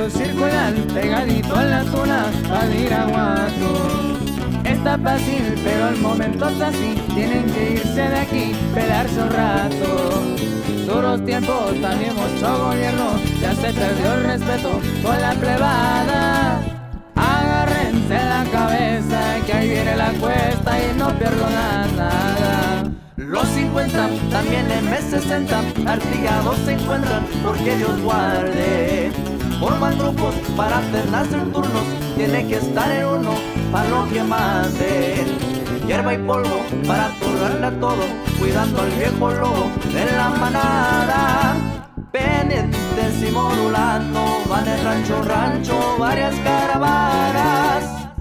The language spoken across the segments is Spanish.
negro circular, pegadito a la tuna, Badiraguato. Está fácil, pero el momento es así, tienen que irse de aquí, pelarse un rato. Duros tiempos, también mucho gobierno, ya se perdió el respeto con la plebada. Agárrense la cabeza, que ahí viene la cuesta y no pierdo nada. Los 50, también M60, artillados se encuentran porque Dios guarde. Forman grupos para alternarse en turnos, tiene que estar en uno para lo que manden. Hierba y polvo para turrarle a todo, cuidando al viejo lobo de la manada. Pendientes y modulando, van de rancho a rancho varias caravanas.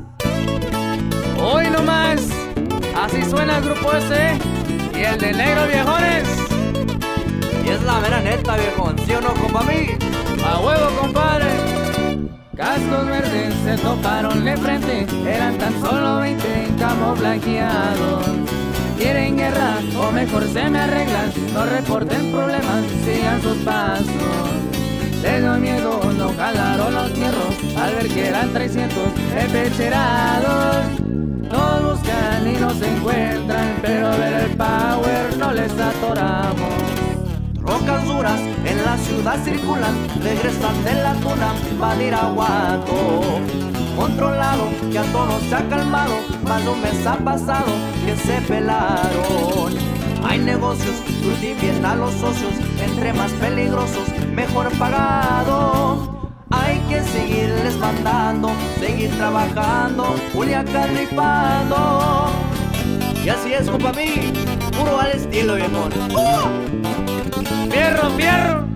Hoy nomás, así suena el grupo ese y el de negro viejones. Y es la mera neta, viejón, ¿sí o no, compa mí? A huevo, compadre. Cascos verdes se toparon de frente, eran tan solo 20 camuflajeados. Quieren guerra o mejor se me arreglan, no reporten problemas, sigan sus pasos. Les dio miedo, no jalaron los hierros al ver que eran 300 empecherados. Nos buscan y nos encuentran, pero a ver el power no les atoramos. Rocas duras en la ciudad circulan, regresan de la tuna, Badiraguato. Controlado, que a todos se ha calmado, más de un mes ha pasado que se pelaron. Hay negocios, cultiven a los socios, entre más peligrosos, mejor pagado. Hay que seguirles mandando, seguir trabajando, Culiacán rifando. Y así es, compa mí, puro al estilo, viejón. ¡Fierro, fierro!